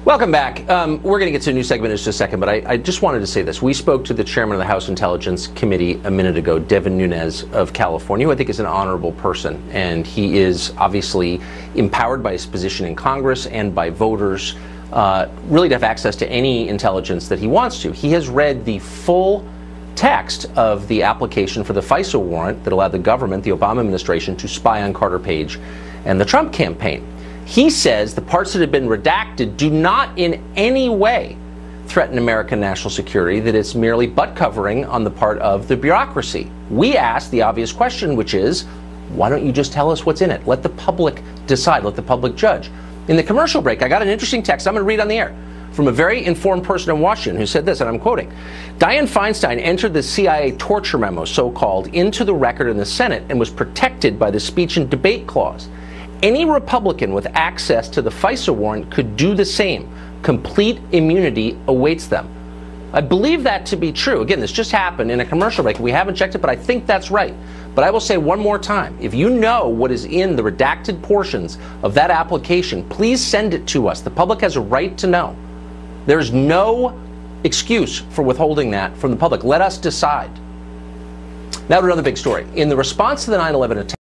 Welcome back. We're going to get to a new segment in just a second, but I just wanted to say this. We spoke to the chairman of the House Intelligence Committee a minute ago, Devin Nunes of California, who I think is an honorable person. And he is obviously empowered by his position in Congress and by voters really to have access to any intelligence that he wants to. He has read the full text of the application for the FISA warrant that allowed the government, the Obama administration, to spy on Carter Page and the Trump campaign. He says the parts that have been redacted do not in any way threaten American national security, that it's merely butt covering on the part of the bureaucracy. We ask the obvious question, which is, why don't you just tell us what's in it? Let the public decide, let the public judge. In the commercial break, I got an interesting text I'm going to read on the air from a very informed person in Washington who said this, and I'm quoting, Dianne Feinstein entered the CIA torture memo, so-called, into the record in the Senate and was protected by the speech and debate clause. Any Republican with access to the FISA warrant could do the same. Complete immunity awaits them. I believe that to be true. Again, this just happened in a commercial break. We haven't checked it, but I think that's right. But I will say one more time, if you know what is in the redacted portions of that application, please send it to us. The public has a right to know. There's no excuse for withholding that from the public. Let us decide. Now to another big story. In the response to the 9/11 attack,